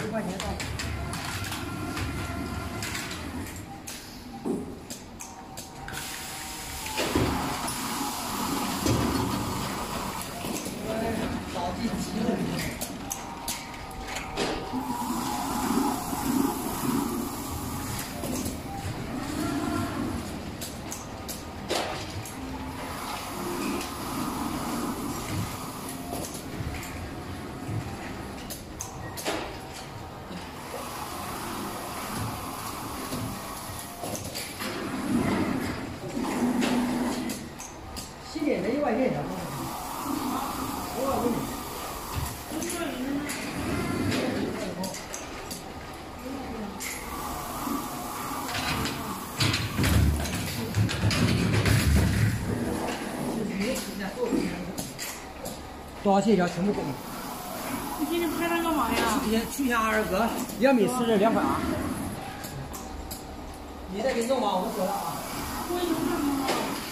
10块钱到。老弟急了。 洗脸的1块钱，我告诉你。多少钱一条？全部给你。 你今天拍它干嘛呀？ 去下2个，2米40，2块2。你再给你弄吧，我走了啊。 我有什么？